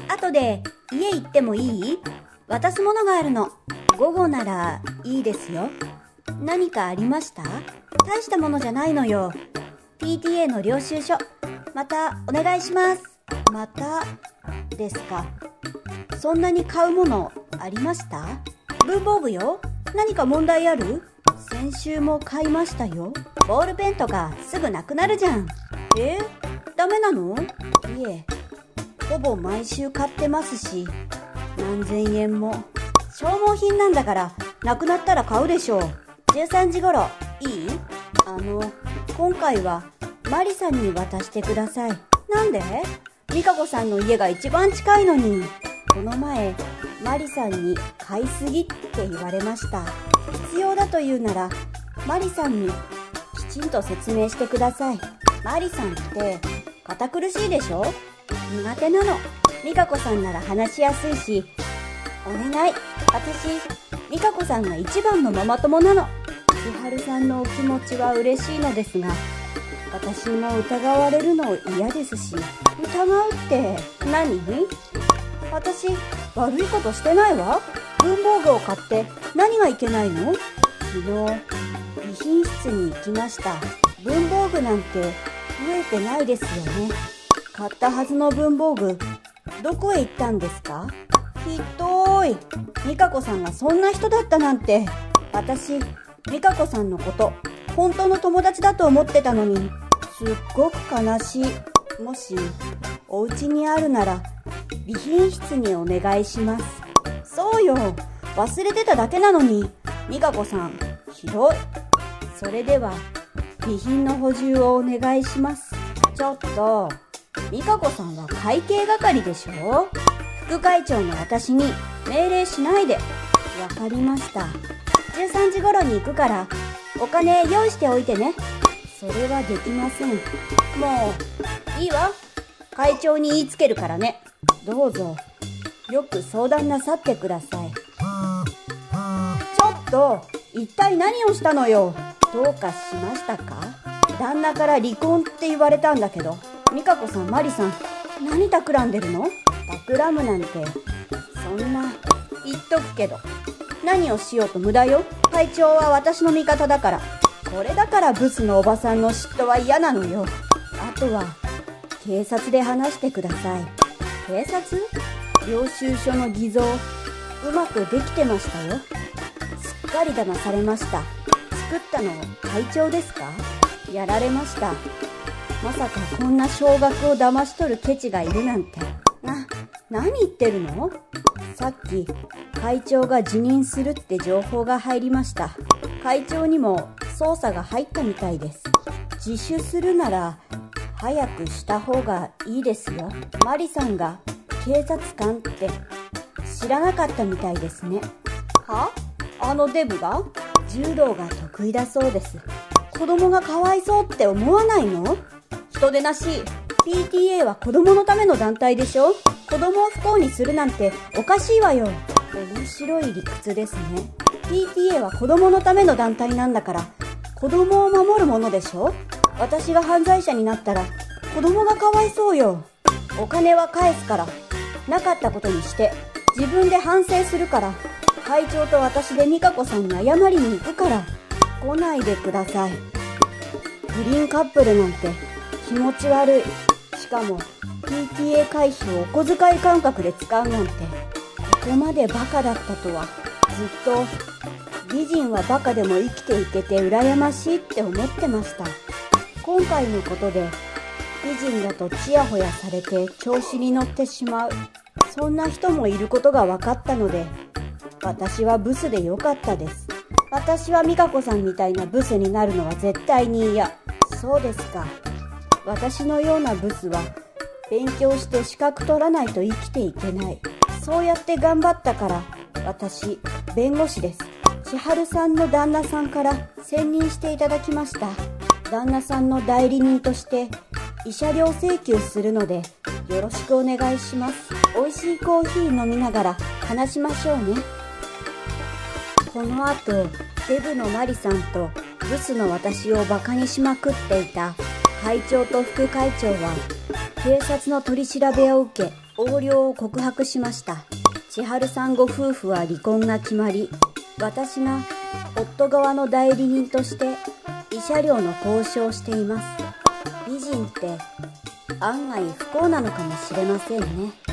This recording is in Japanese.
後で家行ってもいい？渡すものがあるの。午後ならいいですよ。何かありました？大したものじゃないのよ。PTA の領収書。またお願いします。またですか。そんなに買うものありました？文房具よ。何か問題ある？先週も買いましたよ。ボールペンとかすぐなくなるじゃん。ダメなの？いえ、ほぼ毎週買ってますし、何千円も。消耗品なんだから、なくなったら買うでしょう。13時頃、いい？今回はマリさんに渡してください。なんで？ミカコさんの家が一番近いのに。この前、マリさんに買いすぎって言われました。必要だというなら、マリさんにきちんと説明してください。マリさんって堅苦しいでしょ？苦手なの。ミカコさんなら話しやすいし、お願い。私、ミカコさんが一番のママ友なの。千春さんのお気持ちは嬉しいのですが、私も疑われるの嫌ですし。疑うって何？私、悪いことしてないわ。文房具を買って何がいけないの？昨日、備品室に行きました。文房具なんて増えてないですよね。買ったはずの文房具、どこへ行ったんですか？ひどい。ミカコさんがそんな人だったなんて。私、ミカコさんのこと、本当の友達だと思ってたのに、すっごく悲しい。もし、お家にあるなら、備品室にお願いします。そうよ。忘れてただけなのに。ミカコさん、ひどい。それでは、備品の補充をお願いします。ちょっと、ミカコさんは会計係でしょ？副会長の私に命令しないで。わかりました。13時頃に行くから、お金用意しておいてね。それはできません。もう、いいわ。会長に言いつけるからね。どうぞ、よく相談なさってください。ちょっと、一体何をしたのよ。どうかしましたか？旦那から離婚って言われたんだけど、ミカコさん、マリさん、何企んでるの？企むなんて、そんな、言っとくけど、何をしようと無駄よ。会長は私の味方だから。これだからブスのおばさんの嫉妬は嫌なのよ。あとは、警察で話してください。警察？領収書の偽造、うまくできてましたよ。すっかり騙されました。作ったの会長ですか？やられました。まさかこんな少額を騙し取るケチがいるなんて。何言ってるの？さっき会長が辞任するって情報が入りました。会長にも捜査が入ったみたいです。自首するなら早くした方がいいですよ。マリさんが警察官って知らなかったみたいですね。は？あのデブが？柔道が得意だそうです。子供がかわいそうって思わないの？人でなし。PTA は子供のための団体でしょ？子供を不幸にするなんておかしいわよ。面白い理屈ですね。PTA は子供のための団体なんだから、子供を守るものでしょ？私が犯罪者になったら子供がかわいそうよ。お金は返すから、なかったことにして自分で反省するから、会長と私でミカコさんに謝りに行くから、来ないでください。不倫カップルなんて気持ち悪い。しかも PTA 会費をお小遣い感覚で使うなんて、ここまでバカだったとは。ずっと美人はバカでも生きていけて羨ましいって思ってました。今回のことで美人だとチヤホヤされて調子に乗ってしまう、そんな人もいることが分かったので、私はブスでよかったです。私はミカコさんみたいなブスになるのは絶対に嫌。そうですか。私のようなブスは勉強して資格取らないと生きていけない。そうやって頑張ったから私弁護士です。千春さんの旦那さんから選任していただきました。旦那さんの代理人として慰謝料請求するのでよろしくお願いします。美味しいコーヒー飲みながら話しましょうね。この後、デブのマリさんとブスの私をバカにしまくっていた会長と副会長は警察の取り調べを受け横領を告白しました。千春さんご夫婦は離婚が決まり、私が夫側の代理人として慰謝料の交渉をしています。美人って案外不幸なのかもしれませんね。